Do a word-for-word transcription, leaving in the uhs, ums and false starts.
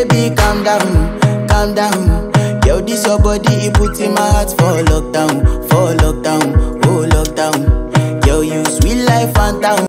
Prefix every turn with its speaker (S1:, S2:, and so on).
S1: baby, calm down, calm down. Yo, this your body, it puts in my heart for lockdown, for lockdown, oh lockdown. Yo, you sweet life, phantom.